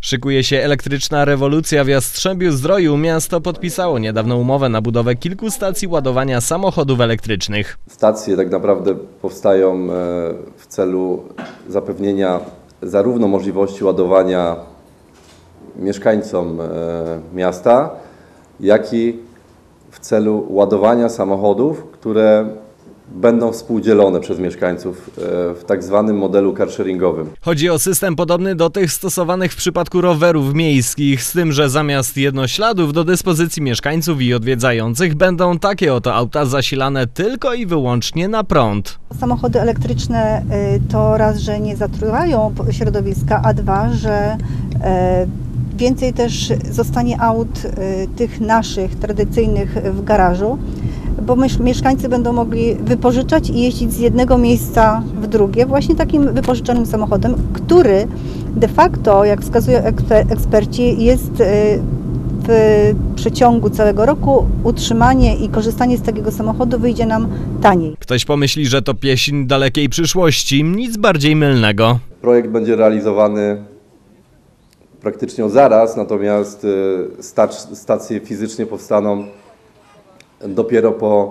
Szykuje się elektryczna rewolucja w Jastrzębiu-Zdroju. Miasto podpisało niedawno umowę na budowę kilku stacji ładowania samochodów elektrycznych. Stacje tak naprawdę powstają w celu zapewnienia zarówno możliwości ładowania mieszkańcom miasta, jak i w celu ładowania samochodów, które będą współdzielone przez mieszkańców w tak zwanym modelu carsharingowym. Chodzi o system podobny do tych stosowanych w przypadku rowerów miejskich, z tym, że zamiast jednośladów do dyspozycji mieszkańców i odwiedzających będą takie oto auta zasilane tylko i wyłącznie na prąd. Samochody elektryczne to raz, że nie zatruwają środowiska, a dwa, że więcej też zostanie aut tych naszych, tradycyjnych w garażu, bo mieszkańcy będą mogli wypożyczać i jeździć z jednego miejsca w drugie właśnie takim wypożyczonym samochodem, który de facto, jak wskazują eksperci, jest w przeciągu całego roku utrzymanie i korzystanie z takiego samochodu wyjdzie nam taniej. Ktoś pomyśli, że to pieśń dalekiej przyszłości, nic bardziej mylnego. Projekt będzie realizowany praktycznie zaraz, natomiast stacje fizycznie powstaną dopiero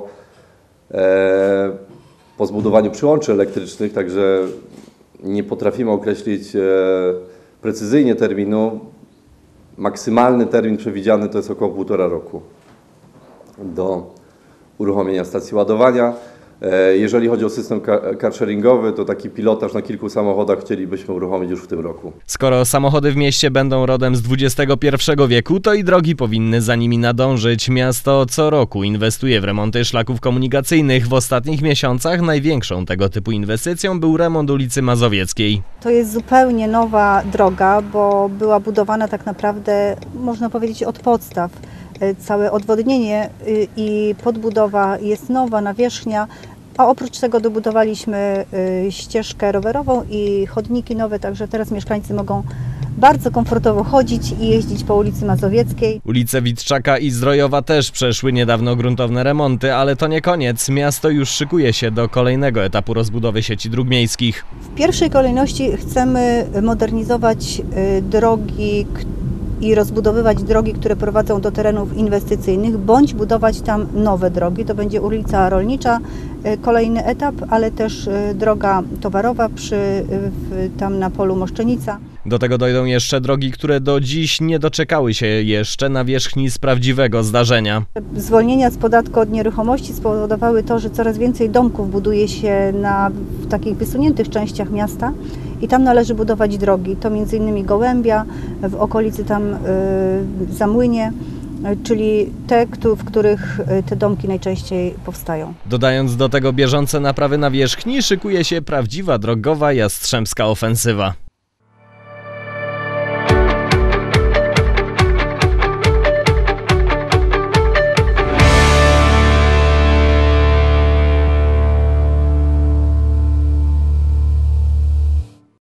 po zbudowaniu przyłączy elektrycznych, także nie potrafimy określić precyzyjnie terminu. Maksymalny termin przewidziany to jest około 1,5 roku do uruchomienia stacji ładowania. Jeżeli chodzi o system carsharingowy, to taki pilotaż na kilku samochodach chcielibyśmy uruchomić już w tym roku. Skoro samochody w mieście będą rodem z XXI wieku, to i drogi powinny za nimi nadążyć. Miasto co roku inwestuje w remonty szlaków komunikacyjnych. W ostatnich miesiącach największą tego typu inwestycją był remont ulicy Mazowieckiej. To jest zupełnie nowa droga, bo była budowana tak naprawdę, można powiedzieć, od podstaw. Całe odwodnienie i podbudowa jest nowa, nawierzchnia, a oprócz tego dobudowaliśmy ścieżkę rowerową i chodniki nowe, także teraz mieszkańcy mogą bardzo komfortowo chodzić i jeździć po ulicy Mazowieckiej. Ulice Witczaka i Zdrojowa też przeszły niedawno gruntowne remonty, ale to nie koniec. Miasto już szykuje się do kolejnego etapu rozbudowy sieci dróg miejskich. W pierwszej kolejności chcemy modernizować drogi i rozbudowywać drogi, które prowadzą do terenów inwestycyjnych, bądź budować tam nowe drogi. To będzie ulica Rolnicza, kolejny etap, ale też droga towarowa tam na polu Moszczenica. Do tego dojdą jeszcze drogi, które do dziś nie doczekały się jeszcze nawierzchni z prawdziwego zdarzenia. Zwolnienia z podatku od nieruchomości spowodowały to, że coraz więcej domków buduje się w takich wysuniętych częściach miasta i tam należy budować drogi. To m.in. Gołębia, w okolicy tam Zamłynie, czyli te, w których te domki najczęściej powstają. Dodając do tego bieżące naprawy nawierzchni, szykuje się prawdziwa drogowa jastrzębska ofensywa.